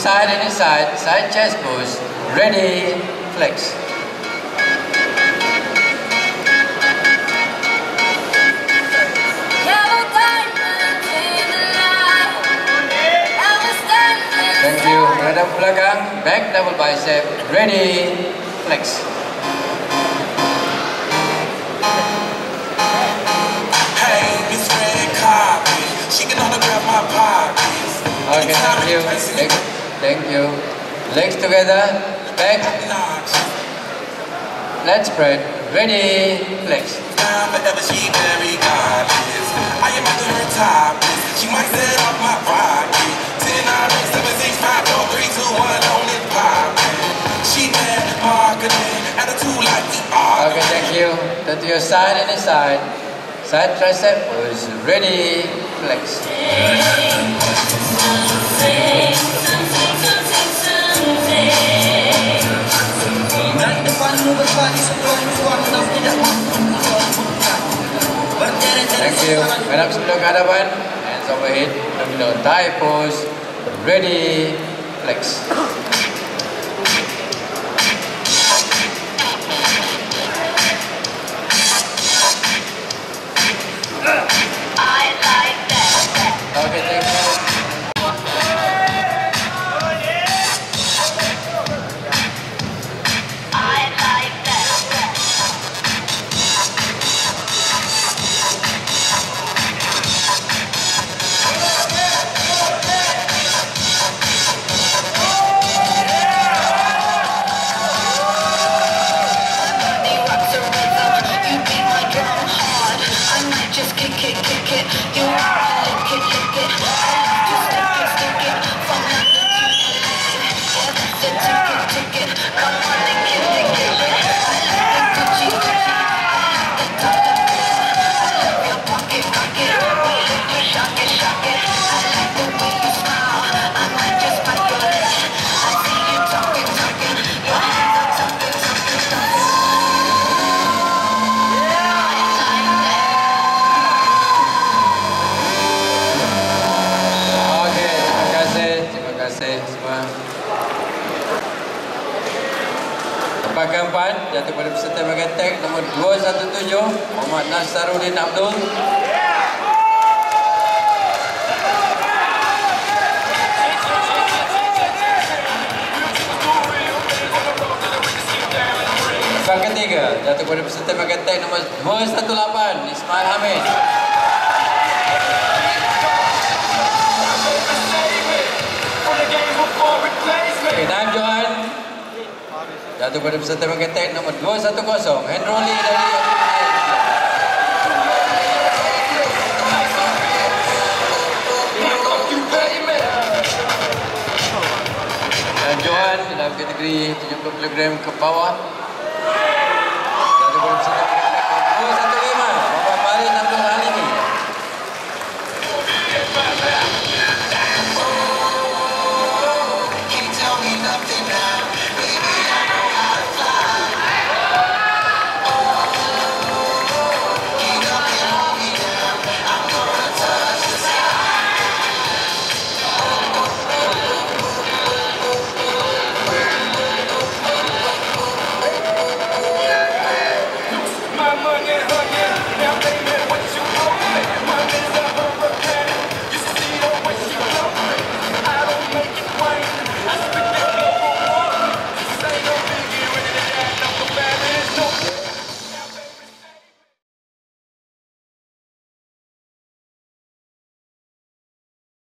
side and inside, side chest pose, ready, flex. Thank you. Hadap ke belakang, back double bicep, ready, flex. Hey, it's red carpet. She can autograph my pockets. Okay, thank you. Thank you. Legs together, back, let's spread, ready, flex. Forever she very godless. I am under her topless. She might set up my rocket. 10, 9, 7, 6, 5, 4, 3, 2, 1, on it poppin'. She mad marketing, attitude like we are. Okay, thank you. Turn to your side and inside. Side tricep was ready, flex. Thank you. Hadap sebelum ke hadapan. Hands overhead. Terminal thigh pose. Ready, flex. Okay, thank you. Tempat keempat jatuh pada peserta bagian tag nombor 217 Muhammad Nasaruddin Abdul. Tempat ketiga jatuh pada peserta bagian tag nombor 218 Ismail Hamid. Okay, time Johan. Jatuh pada peserta bagian tag nombor 210 Hendroli dari dan Johan dalam kategori 70 kg ke bawah